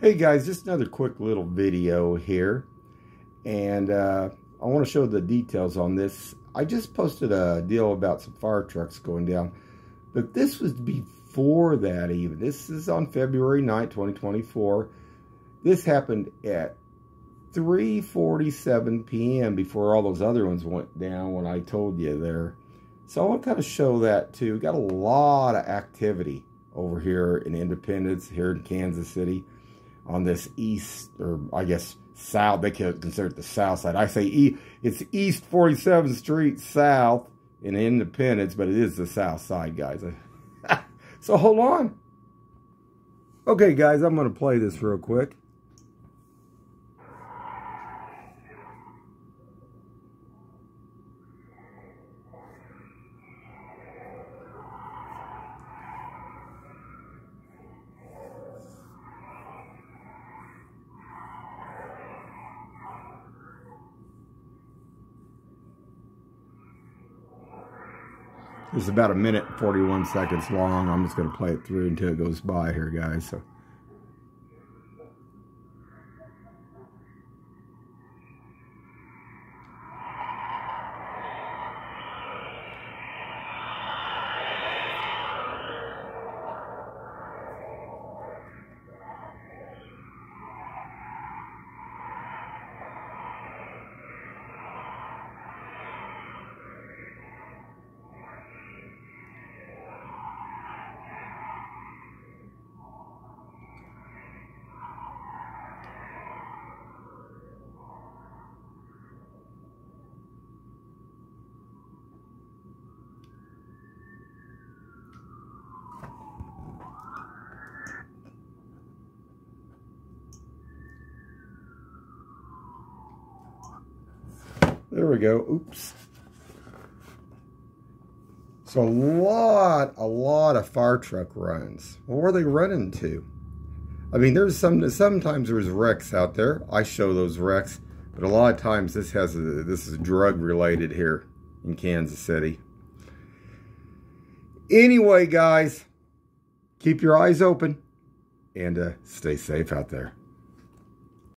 Hey guys, just another quick little video here, and I want to show the details on this. I just posted a deal about some fire trucks going down, but this was before that even. This is on February 9th, 2024. This happened at 3:47 p.m. before all those other ones went down when I told you there. So I want to kind of show that too. Got a lot of activity over here in Independence, here in Kansas City, on this east, or I guess south, they consider it the south side. I say it's East 47th Street South in Independence, but it is the south side, guys. So hold on. Okay, guys, I'm going to play this real quick. It's about 1 minute and 41 seconds long. I'm just going to play it through until it goes by here, guys. So. There we go. Oops. So a lot of fire truck runs. What were they running to? I mean, sometimes there's wrecks out there. I show those wrecks, but a lot of times this is drug related here in Kansas City. Anyway, guys, keep your eyes open and stay safe out there.